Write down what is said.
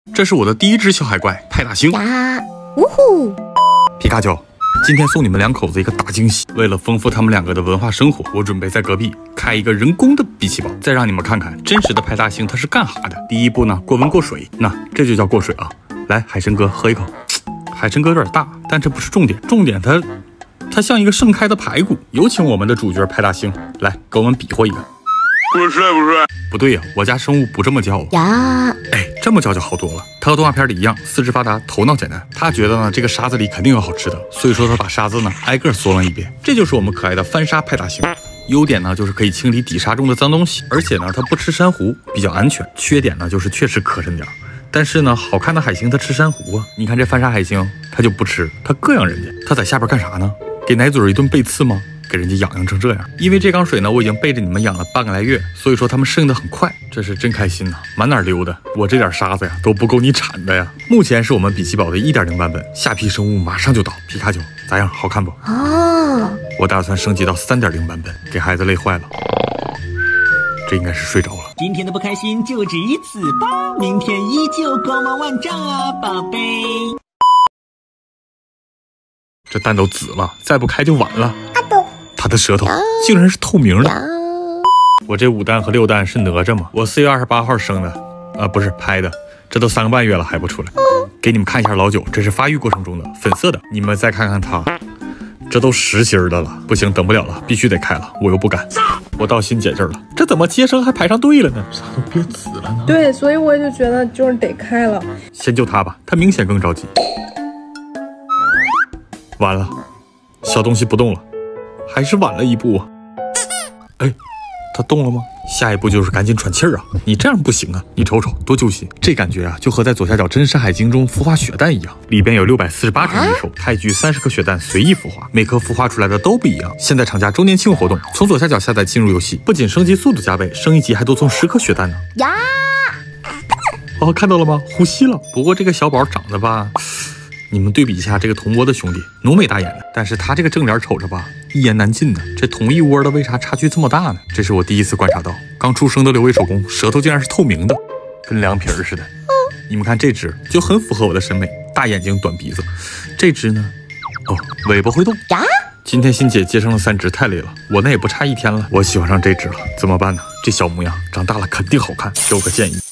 这是我的第一只小海怪派大星。 呀，呜呼！ 皮卡丘，今天送你们两口子一个大惊喜。为了丰富他们两个的文化生活，我准备在隔壁开一个人工的比奇堡，再让你们看看真实的派大星它是干哈的。第一步呢，过温过水，那这就叫过水啊。来，海参哥喝一口。海参哥有点大，但这不是重点，重点它像一个盛开的排骨。有请我们的主角派大星来给我们比划一个。 我帅不帅？ 不对呀，我家生物不这么叫呀。 哎，这么叫就好多了。他和动画片里一样，四肢发达，头脑简单。他觉得呢，这个沙子里肯定有好吃的，所以说他把沙子呢挨个嗦了一遍。这就是我们可爱的翻沙派大星。优点呢就是可以清理底沙中的脏东西，而且呢它不吃珊瑚，比较安全。缺点呢就是确实磕碜点。但是呢，好看的海星它吃珊瑚啊。你看这翻沙海星，它就不吃，它膈应人家。它在下边干啥呢？给奶嘴一顿背刺吗？给人家痒痒成这样。因为这缸水呢，我已经背着你们养了半个来月，所以说他们适应的很快，这是真开心呐，满哪溜达。我这点沙子呀都不够你铲的呀。目前是我们比奇堡的 1.0 版本，下批生物马上就到。皮卡丘咋样？好看不？ 哦， 我打算升级到 3.0 版本，给孩子累坏了。这应该是睡着了。 今天的不开心就只于此吧，明天依旧光芒万丈啊，宝贝。 这蛋都紫了，再不开就晚了。它的舌头竟然是透明的。我这5蛋和6蛋是哪吒吗？我4月28号生的，不是拍的，这都3个半月了还不出来。给你们看一下老九，这是发育过程中的粉色的。你们再看看它，这都实心的了。不行，等不了了，必须得开了，我又不敢。我到新姐这儿了，这怎么接生还排上队了呢？啥都变紫了呢？ 对，所以我就觉得就是得开了。 先救他吧，他明显更着急。完了，小东西不动了，还是晚了一步啊。哎，他动了吗？下一步就是赶紧喘气儿啊！你这样不行啊！你瞅瞅，多揪心！这感觉啊，就和在左下角真山海经中孵化血蛋一样，里边有648种异兽，太具30颗血蛋随意孵化，每颗孵化出来的都不一样。现在厂家周年庆活动，从左下角下载进入游戏，不仅升级速度加倍，升一级还多送10颗血蛋呢！ 呀！ 哦，看到了吗？呼吸了。不过这个小宝长得吧，你们对比一下这个同窝的兄弟，浓眉大眼的，但是他这个正脸瞅着吧，一言难尽呢。这同一窝的为啥差距这么大呢？这是我第一次观察到，刚出生的6位手工舌头竟然是透明的，跟凉皮似的。你们看这只就很符合我的审美，大眼睛短鼻子。这只呢，哦，尾巴会动呀。 今天新姐接生了3只，太累了，我那也不差1天了。我喜欢上这只了，怎么办呢？这小模样长大了肯定好看，给我个建议。